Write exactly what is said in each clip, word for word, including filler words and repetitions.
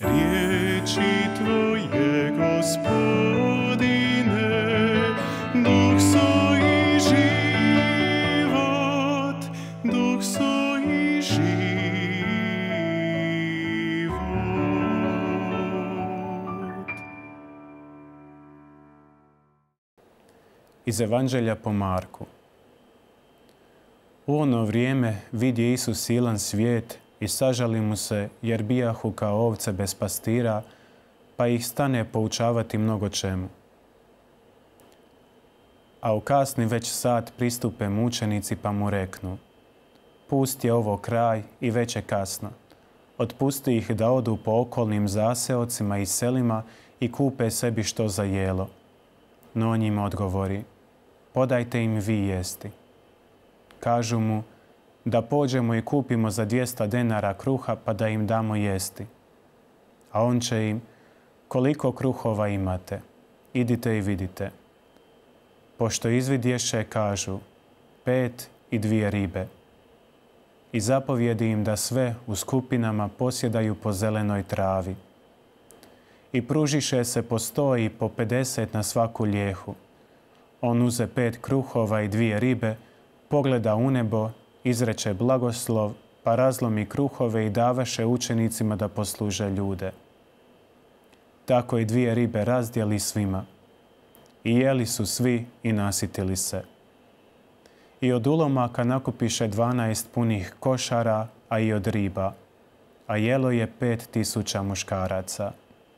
Riječi Tvoje, Gospodine, duh su i život, duh su i život. Iz Evanđelja po Marku. U ono vrijeme vidje Isus silan svijet i sažali mu se, jer bijahu kao ovce bez pastira, pa ih stane poučavati mnogo čemu. A u kasni već sat pristupe mučenici pa mu reknu: pusti je ovo kraj i već je kasno. Otpusti ih da odu po okolnim zaseocima i selima i kupe sebi što za jelo. No on njima odgovori: podajte im vi jesti. Kažu mu: da pođemo i kupimo za dvjesto denara kruha pa da im damo jesti. A on će im: koliko kruhova imate? Idite i vidite. Pošto izvidješe, kažu: pet i dvije ribe. I zapovjedi im da sve u skupinama posjedaju po zelenoj travi. I pružiše se po sto i po pedeset na svaku ljehu. On uze pet kruhova i dvije ribe, pogleda u nebo, izreče blagoslov, pa razlomi kruhove i davaše učenicima da posluže ljude. Tako i dvije ribe razdjeli svima. I jeli su svi i nasitili se. I od ulomaka nakupiše dvanaest punih košara, a i od riba, a jelo je pet tisuća muškaraca.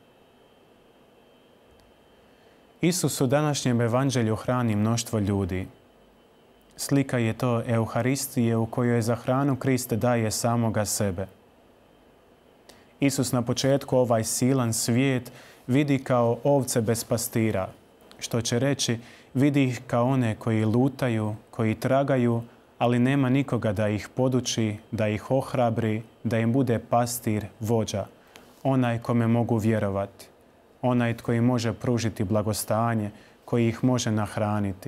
Isus u današnjem evanđelju hrani mnoštvo ljudi. Slika je to Euharistije u kojoj za hranu Krist daje samoga sebe. Isus na početku ovaj silan svijet vidi kao ovce bez pastira, što će reći vidi ih kao one koji lutaju, koji tragaju, ali nema nikoga da ih poduči, da ih ohrabri, da im bude pastir, vođa, onaj kome mogu vjerovati, onaj tko im može pružiti blagostanje, koji ih može nahraniti.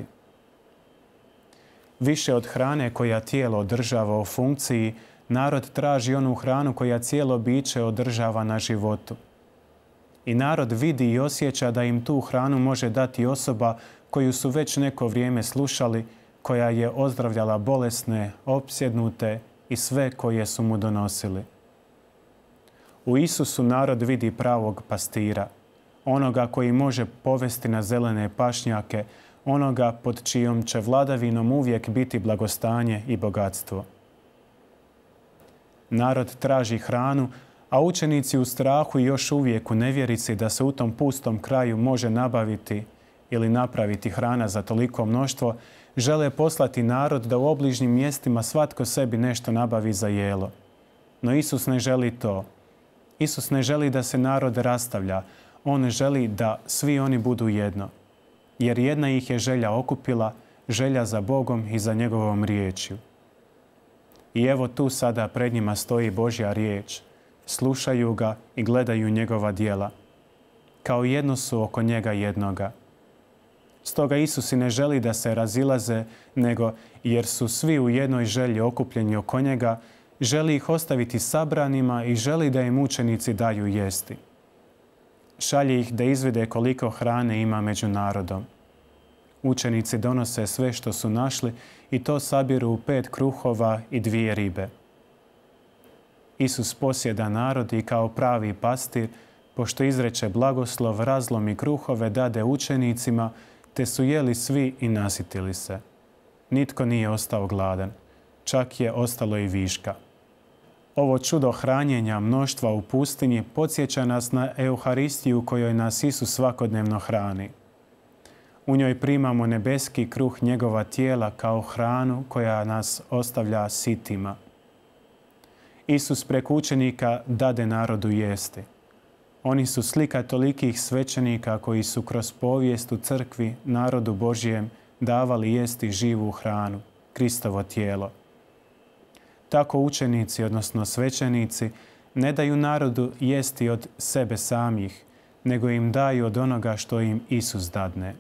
Više od hrane koja tijelo održava u funkciji, narod traži onu hranu koja cijelo biće održava na životu. I narod vidi i osjeća da im tu hranu može dati osoba koju su već neko vrijeme slušali, koja je ozdravljala bolesne, opsjednute i sve koje su mu donosili. U Isusu narod vidi pravog pastira, onoga koji može povesti na zelene pašnjake, onoga pod čijom će vladavinom uvijek biti blagostanje i bogatstvo. Narod traži hranu, a učenici u strahu i još uvijek u nevjerici da se u tom pustom kraju može nabaviti ili napraviti hrana za toliko mnoštvo, žele poslati narod da u obližnjim mjestima svatko sebi nešto nabavi za jelo. No Isus ne želi to. Isus ne želi da se narod rastavlja. On želi da svi oni budu jedno. Jer jedna ih je želja okupila, želja za Bogom i za njegovom riječju. I evo tu sada pred njima stoji Božja riječ. Slušaju ga i gledaju njegova djela. Kao jedno su oko njega jednoga. Stoga Isus i ne želi da se razilaze, nego jer su svi u jednoj želji okupljeni oko njega, želi ih ostaviti sabranima i želi da im učenici daju jesti. Šalje ih da izvide koliko hrane ima među narodom. Učenici donose sve što su našli i to sabiru u pet kruhova i dvije ribe. Isus posjeda narod i kao pravi pastir, pošto izreče blagoslov, razlomi kruhove dade učenicima, te su jeli svi i nasitili se. Nitko nije ostao gladan, čak je ostalo i viška. Ovo čudo hranjenja mnoštva u pustinji podsjeća nas na Euharistiju kojoj nas Isus svakodnevno hrani. U njoj primamo nebeski kruh njegova tijela kao hranu koja nas ostavlja sitima. Isus preko učenika dade narodu jesti. Oni su slika tolikih svećenika koji su kroz povijest u crkvi narodu Božjem davali jesti živu hranu, Kristovo tijelo. Tako učenici, odnosno svećenici, ne daju narodu jesti od sebe samih, nego im daju od onoga što im Isus dadne.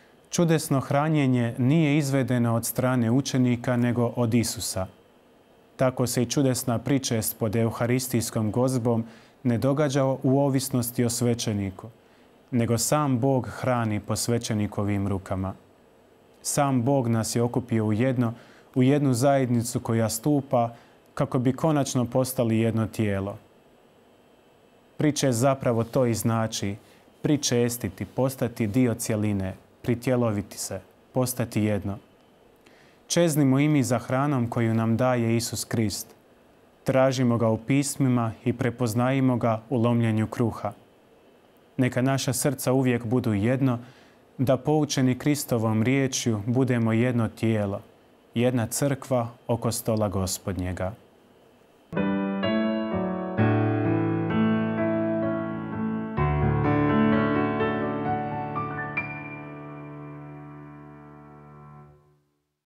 Čudesno hranjenje nije izvedeno od strane učenika, nego od Isusa. Tako se i čudesna pričest pod euharistijskom gozbom ne događa u ovisnosti o svećeniku, nego sam Bog hrani po svećenikovim rukama. Sam Bog nas je okupio u jedno, u jednu zajednicu koja stupa kako bi konačno postali jedno tijelo. Pričest zapravo to i znači, pričestiti, postati dio cjeline, pritjeloviti se, postati jedno. Čeznimo i mi za hranom koju nam daje Isus Krist. Tražimo ga u pismima i prepoznajimo ga u lomljenju kruha. Neka naša srca uvijek budu jedno, da poučeni Kristovom riječju budemo jedno tijelo, jedna crkva oko stola Gospodnjega.